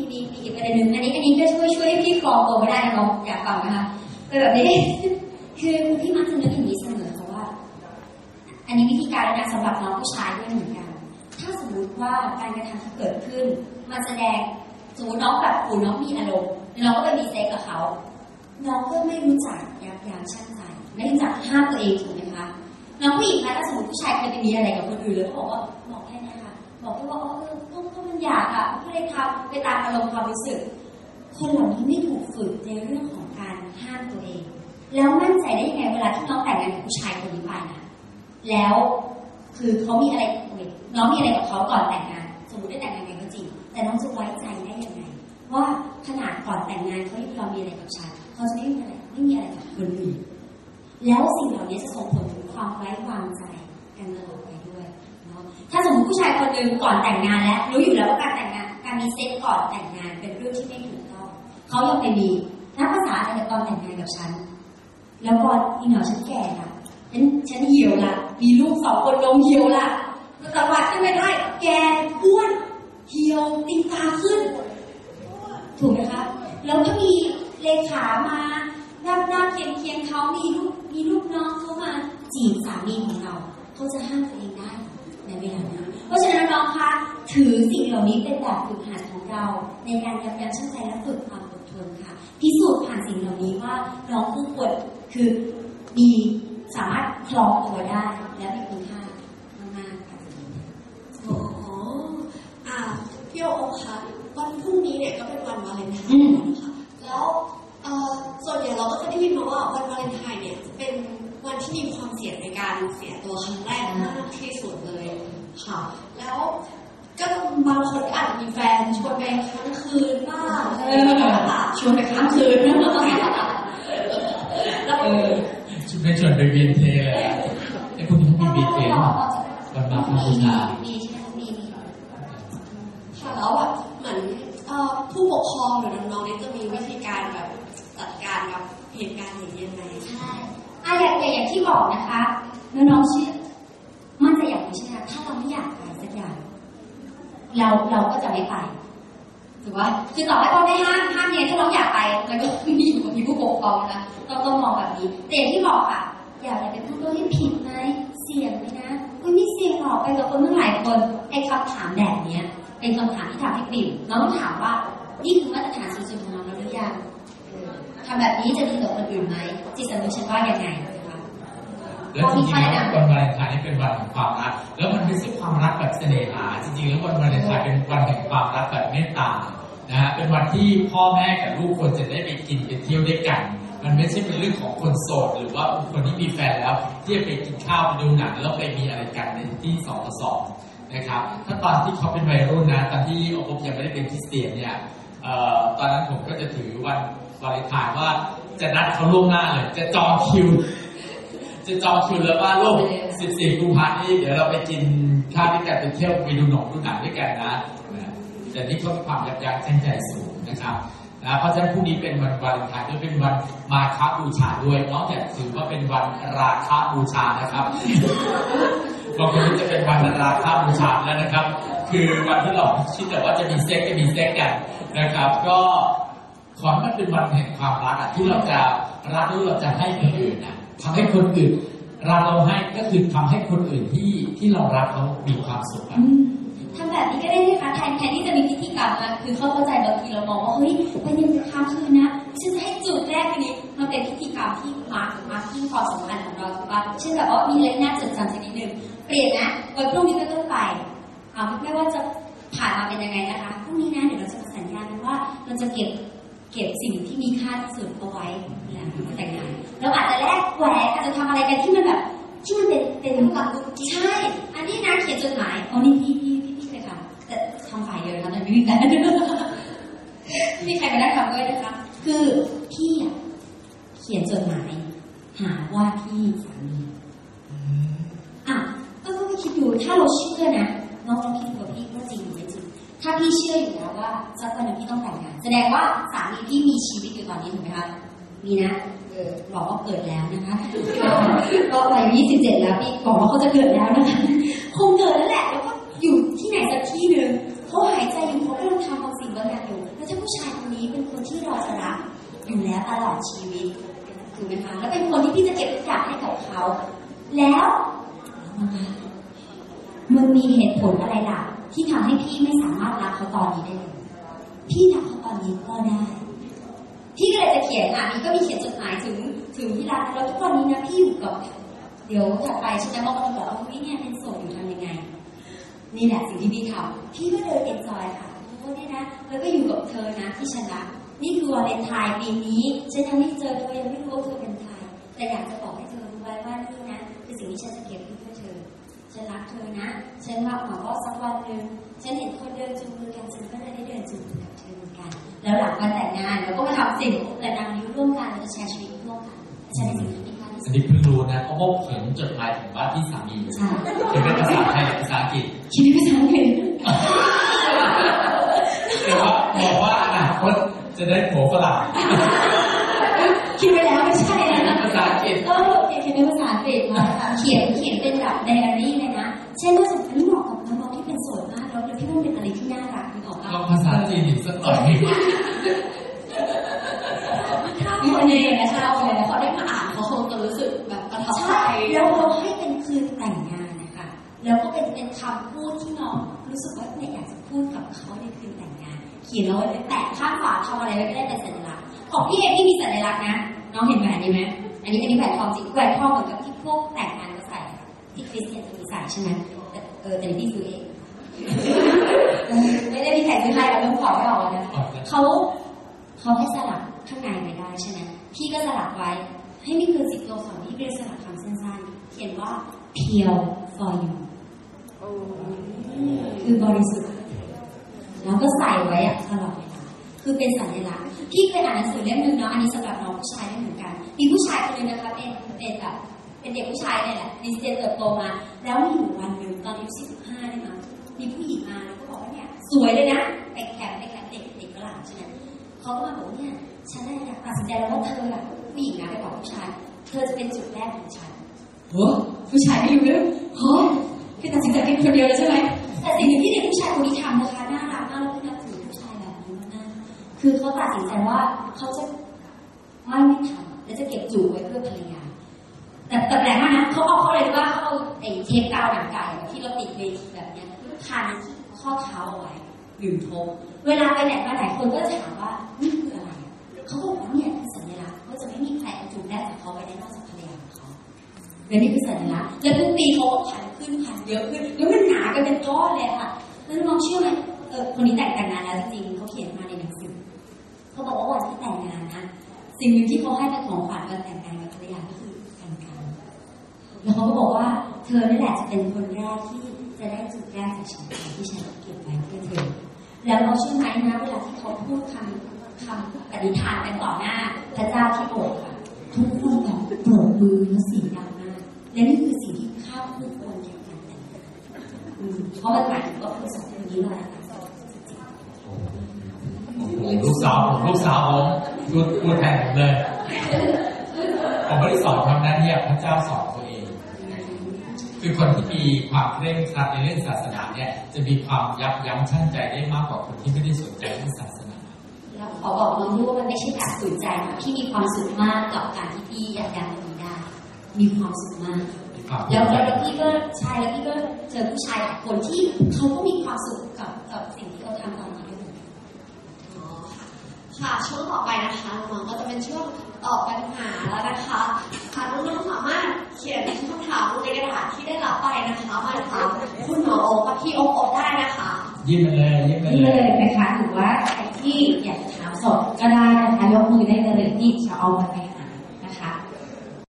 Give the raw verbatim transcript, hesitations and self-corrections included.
มีมีอีกประเด็นหนึ่งอันนี้อันนี้ก็ช่วยช่วยให้พี่กรองตัวไม่ได้นะน้องอยากฟังนะคะเป็นแบบนี้คือพี่มักจะนึกอย่างนี้เสมอเพราะว่าอันนี้วิธีการนะสำหรับน้องผู้ชายด้วยเหมือนกันถ้าสมมติว่าการกระทำที่เกิดขึ้นมันแสดงสมมติน้องแบบปู่น้องมีอารมณ์น้องก็ไปมีเซ็กกับเขาน้องก็ไม่รู้จักยับยั้งชั่งใจไม่รู้จักห้ามตัวเองถูกไหมคะน้องผู้หญิงคะถ้าสมมติผู้ชายเคยไปมีอะไรกับคนอื่นแล้วบอกว่าบอกแค่นี้ค่ะบอกแค่ว่าเออก็ก็มันอยากอ่ะไม่ได้ทำไปตามอารมณ์ความรู้สึกคนเหล่านี้ไม่ถูกฝึกในเรื่องของการห้ามตัวเองแล้วมั่นใจได้ยังไงเวลาที่น้องแต่งงานกับผู้ชายคนนี้ไปนะแล้วคือเขามีอะไรน้องมีอะไรกับเขาก่อนแต่งงานสมมติได้แต่งงานกันก็จริงแต่น้องจะไว้ใจได้ยังไงว่าขนาดก่อนแต่งงานเขายังยอมมีอะไรกับฉันเขาจะไม่มีอะไรไม่มีอะไรกับคนอื่นแล้วสิ่งเหล่านี้จะส่งผลถึงความไว้วางใจกันตลอดไปด้วยเนาะถ้าสมมติผู้ชายคนหนึ่งก่อนแต่งงานแล้วรู้อยู่แล้วว่าการแต่งงานการมีเซ็กก่อนแต่งงานเป็นเรื่องที่ไม่ถูกต้องเขายังไปมีนักภาษาอะไรตอนแต่งงานกับฉันแล้วก่อนอีหน่อยฉันแก่ละฉันฉันเหี่ยวละมีลูกสองคนลงเหี่ยวละสวัสดิ์ขึ้นไม่ได้แก่อ้วนเหี่ยวตีตาขึ้นถูกไหมคะแล้วก็มีเลขามาหน้าหน้าเคียงเคียงเขามีลูกมีลูกน้องเขามาจีบสามีของเราเขาจะห้ามตัวเองได้ในเวลานั้นเพราะฉะนั้นน้องคะถือสิ่งเหล่านี้เป็นแบบฝึกหัดของเราในการยับยั้งชั่งใจและฝึกความอดทนค่ะพิสูจน์ผ่านสิ่งเหล่านี้ว่าน้องผู้ป่วยคือมีสามารถคลองตัวได้และมีคุณค่ามากๆค่ะอ๋ออ่าพี่โอคะวันพรุ่งนี้เนี่ยก็เป็นวันวาเลนไทน์นะคะแล้วส่วนใหญ่เราก็จะได้ยินมาว่าวันวาเลนไทน์เนี่ยเป็นวันที่มีความเสี่ยงในการเสียตัวครั้งแรกมากที่สุดเลยค่ะแล้วก็บางคนอาจจะมีแฟนชวนไปค้างคืนบ้างอะไรแบบนี้ชวนไปค้างคืนแล้วเออชวนไปชวนไปเวียนเทเลยไอ้พวกนี้เขามีเวียนเทหรอวันมาพบูชามีใช่ไหมมีมีค่ะแล้วแบบเหมือนผู้ปกครองหรือน้องๆนี่จะมีวิธีการแบบจัดการกับเหตุการณ์อย่างนี้ยังไงใช่อ่ะอย่างอย่างที่บอกนะคะน้องๆเชื่อมันจะอย่างนี้ใช่ไหมถ้าเราไม่อยากไปสักอย่างเราเราก็จะไม่ไปถูกไหมคือต่อให้พ่อไม่ห้ามห้ามเนี่ยถ้าเราอยากไปมันก็มีอยู่กับมีผู้ปกครองนะต้องต้องมองแบบนี้แต่อย่างที่บอกค่ะอย่าไปพูดว่าให้ผิดไหมเสี่ยงไหมนะอุ้ยไม่เสี่ยงหรอกไปกับคนตั้งหลายคนไอ้คำถามแบบนี้เป็นคำถามที่ถามให้ปิ่นน้องต้องถามว่านี่คือมาตรฐานสูงสุดของเราแล้วหรือยังทำแบบนี้จะดีต่อคนอื่นไหมจิตสำนึกฉันว่ายังไงนะคะแล้วจริงๆแล้ววันวาเลนไทน์นี่เป็นวันแห่งความรักแล้วมันไม่ใช่ความรักแบบเสน่หาจริงๆแล้ววันวาเลนไทน์เป็นวันแห่งความรักแบบเมตตานะฮะเป็นวันที่พ่อแม่กับลูกควรจะได้ไปกินไปเที่ยวด้วยกันมันไม่ใช่เป็นเรื่องของคนโสดหรือว่าคนที่มีแฟนแล้วที่จะไปกินข้าวไปดูหนังแล้วไปมีอะไรกันในที่สองต่อสองนะครับถ้าตอนที่เขาเป็นวัยรุ่นนะตอนที่โอปยังไม่ได้เป็นคริสเตียนเนี่ยตอนนั้นผมก็จะถือวันวาเลนไทน์ว่าจะนัดเขาล่วงหน้าเลยจะจองคิวจะจองคิวแล้วว่าลูกสิบสี่กุมภาพันธ์นี้เดี๋ยวเราไปกินข้าวด้วยกันไปเที่ยวไปดูหนังดูหนังด้วยกันนะแต่นี่เขามีความยับยั้งชั่งใจสูงนะครับนะเพราะฉะนั้นพรุ่งนี้เป็นวันวาเลนไทน์ด้วยเป็นวันมาฆบูชาด้วยนอกจากถือว่าเป็นวันราคาบูชานะครับบางคนจะเป็นวันราคาบูชาแล้วนะครับคือวันที่เราคิดแต่ว่าจะมีเซ็กก็มีเซ็กกันนะครับก็ขอให้มันเป็นวันแห่งความรักที่เราจะรักหรือเราจะให้คนอื่นนะทำให้คนอื่นรักเราให้ก็คือทำให้คนอื่นที่ที่เรารักเขามีความสุขทำแบบนี้ก็ได้ไหมคะแทนแทนที่จะมีพิธีกรรมนะคือเข้าใจบางทีเรามองว่าเฮ้ยไปยังจะค้างคืนนะฉันจะให้จุดแรกนี้มันเป็นพิธีกรรมที่มาร์กมาร์กที่ความสัมพันธ์ของเราถูกป่ะเช่นแบบว่ามีเล็กหน้าจดจำสักนิดนึงเปลี่ยนนะวันพรุ่งนี้เป็นต้นไปเอาไม่ว่าจะผ่านมาเป็นยังไงนะคะพรุ่งนี้นะเดี๋ยวเราจะสัญญากันว่าเราจะเก็บเก็บสิ่งที่มีค่าที่สุดเอาไว้หลังแต่งงานเราอาจจะแลกแหวนอาจจะทำอะไรกันที่มันแบบที่มันเป็นเป็นความกุ๊กใช่อันนี้นะเขียนจดหมายเอานี่พี่พี่พี่พี่เคยทำแต่ทำฝ่ายเดียวนะแต่ไม่มีแฟนมีใครมาได้ทำด้วยนะคะคือพี่อ่ะเขียนจดหมายหาว่าที่สามีอ่ะก็ต้องคิดดูถ้าเราเชื่อนะน้องลองคิดดูพี่ว่าจริงหรือไม่จริงถ้าพี่เชื่ออยู่แล้วว่าสักวันหนึ่งพี่ต้องแต่งงานแสดงว่าสามีพี่มีชีวิตอยู่ตอนนี้ถูกไหมคะมีนะเออบอกว่าเกิดแล้วนะคะก็วัยยี่สิบเจ็ดแล้วพี่บอกว่าเขาจะเกิดแล้วนะคะคงเกิดแล้วแหละแล้วก็อยู่ที่ไหนสักที่หนึ่งเขาหายใจอยู่เขากำลังทำบางสิ่งบางอย่างอยู่แล้วและตลอดชีวิตถูกไหมคะแล้วเป็นคนที่พี่จะเก็บทุกอย่างให้กับเขาแล้วมันมีเหตุผลอะไรล่ะที่ทำให้พี่ไม่สามารถรักเขาตอนนี้ได้เลยพี่รักเขาตอนนี้ก็ได้พี่ก็เลยจะเขียนอ่ะนี่ก็มีเขียนจดหมายถึงถึงที่รักแล้วทุกวันนี้นะพี่อยู่กับเดี๋ยวถัดไปใช่ไหมบางคนบอกว่าพี่เนี่ยเป็นโสดอยู่ทำยังไงนี่แหละสิ่งที่พี่ทำพี่ก็เดินเอ็นจอยค่ะโอ้เนี่ยนะแล้วก็อยู่กับเธอนะที่ฉันรักนี่คือวาเลนไทน์ปีนี้ฉันยังไม่เจอเธอยังไม่รู้ว่าเธอเป็นใครแต่อยากจะบอกให้เธอรู้ไว้ว่านี่นะคือสิ่งที่ฉันจะเก็บไว้เพื่อเธอฉันรักเธอนะฉันว่าหวังว่าสักวันหนึ่งฉันเห็นคนเดินจูงมือกันฉันก็จะได้เดินจูงมือกับเธอเหมือนกันแล้วหลังวันแต่งงานเราก็มาทำสิ่งแต่นางนิ้วร่วมกันเราจะแชร์ชีวิตร่วมกันใช่ในสิ่งที่มีค่าที่สุอันดนี้เพิ่งรู้นะเพราะว่าเขียนจดหมายถึงบ้านที่สามีเขียนเป็นภาษาไทยหรือภาษาอังกฤษเขียนเป็นภาษาอังกฤษแต่ว่าบอกว่าอนาคตจะได้ผัวฝรั่งคิดไปแล้วไม่ใช่นะภาษาอังกฤษเออเขียนเป็นภาษาอังกฤษมาเขียนเขียนเป็นแบบไดอารี่เลยนะเช่นว่าสมมติเหมาะกับน้องๆที่เป็นโสดมากแล้วพี่ว่าเป็นอะไรที่น่ารักนึกออกปะลองภาษาจีนอีกสักหน่อยถ้าคนเองนะชาวเลยเขาได้มาอ่านเขาคงจะรู้สึกแบบประทับใจแล้วเราให้เป็นคืนแต่งงานนะคะแล้วก็เป็นเป็นคำพูดที่น้องรู้สึกว่าเนี่ยอยากจะพูดกับเขาในคืนแต่งงานเขียนแล้วแตะข้างฝาทำอะไรไว้ก็ได้เป็นสัญลักษณ์ของพี่เองที่มีสัญลักษณ์นะน้องเห็นแหวนนี้ไหมอันนี้อันนี้แหวนทองจริงแหวนทองเหมือนกับที่พวกแต่งงานเขาใส่ที่คริสเตียนจะมีใส่ใช่ไหมแต่เออแต่พี่ซื้อเองไม่ได้มีใครซื้อให้เราต้องขอไม่ออกนะเขาเขาให้สลักข้างในไว้ได้ใช่ไหมพี่ก็สลักไว้ให้ไม่เกินสิบตัวสองพี่เรียนสลักคำสั้นๆเขียนว่าเพียว for you คือบริสุทธิ์แล้วก็ใส่ไว้อะตลอดเวลาคือเป็นสัญลักษณ์พี่เคยอ่านหนังสือเล่มนึงเนาะอันนี้สำหรับน้องผู้ชายได้เหมือนกันมีผู้ชายคนนึงนะคะเป็นเป็นแบบเป็นเด็กผู้ชายเนี่ยแหละดิสเตนเติบโตมาแล้วมีอยู่วันหนึ่งตอนอายุสิบห้าได้มั้งมีผู้หญิงมาแล้วก็บอกว่าเนี่ยสวยเลยนะไปแคมป์ไปแคมป์เด็กเด็กฝรั่งใช่ไหมเขาก็มาบอกเนี่ยฉันได้ตัดสินใจแล้วว่าเธออะผู้หญิงนะไปบอกผู้ชายเธอจะเป็นจุดแรกของฉันโอ้ผู้ชายไม่รู้เรื่องโอ้คือตัดสินใจเป็นคนเดียวเลยใช่ไหมแต่สิ่งหนึ่งที่เด็กผู้ชายคนนี้ทำนะคะน่ารักมากแล้วก็นับถือผู้ชายแบบนี้มากคือเขาตัดสินใจว่าเขาจะไม่ไม่ทำและจะเก็บจูบไว้เพื่อภรรยาแต่แต่แปลกมากนะเขาเอาเขาเลยว่าเขาเอาไอ้เทปกาวหนังไก่ที่เราติดเวทีแบบนี้พันข้อเท้าเอาไว้หนึ่งทบเวลาไปไหนมาไหนคนก็จะถามว่านี่คืออะไรเขาบอกว่าเนี่ยคือสัญลักษณ์ว่าจะไม่มีใครเอาจูบแรกกับเขาไปได้นอกจากภรรยาของเขาและนี่คือสัญลักษณ์และทุกปีเขาก็พันขึ้นพันเยอะขึ้นแล้วมันหนากันเป็นก้อนเลยค่ะแล้วน้องเชื่อไหมเออคนนี้แต่งแต่งงานแล้วจริงๆเขาเขียนมาในหนังสือเขาบอกว่าวันที่แต่งงานนะสิ่งหนึ่งที่เขาให้เป็นของขวัญวันแต่งงานกับภรรยาก็คือกันกันแล้วเขาก็บอกว่าเธอนี่แหละจะเป็นคนแรกที่จะได้จูบแรกจากฉันที่ฉันเก็บไว้เพื่อเธอแล้วเราเชื่อไหมนะเวลาที่เขาพูดคำคำปฏิฐานกันต่อหน้าพระเจ้าที่โบสถ์ค่ะทุกคนแบบปรบมือและเสียงดังมากและนี่คือสิ่งที่ข้าพูดควรเกี่ยวกับแต่งงานเพราะมันหมายถึงว่าคือสองคนนี้เลยลูกสาวผมลูกสาวผมพูดพูดแทนผมเลยผมไม่ได้สอนทำหน้าที่พระเจ้าสอนตัวเองคือคนที่มีความเคร่งครัดในเรื่องศาสนาเนี่ยจะมีความยับยั้งชั่งใจได้มากกว่าคนที่ไม่ได้สนใจเรื่องศาสนาแล้วขอบอกน้องด้วยว่ามันไม่ใช่การฝืนใจนะพี่มีความสุขมากกับการที่พี่ยับยั้งตัวเองได้มีความสุขมากแล้วแล้วพี่ก็ใช่แล้วพี่ก็เจอผู้ชายหลายคนที่เขาก็มีความสุขกับกับสิ่งที่เขาทำตอนนี้ด้วยค่ะช่วงต่อไปนะคะน้องก็จะเป็นช่วงตอบปัญหาแล้วนะคะค่ะน้องๆสามารถเขียนคำถามลงในกระดาษที่ได้รับไปนะคะมาถามคุณหมอโอกับพี่โอโอได้นะคะยิ้มมาเลยยิ้มมาเลยนะคะหรือว่าใครที่อยากจะถามสดก็ได้นะคะยกมือได้เลยที่จะเอามาไป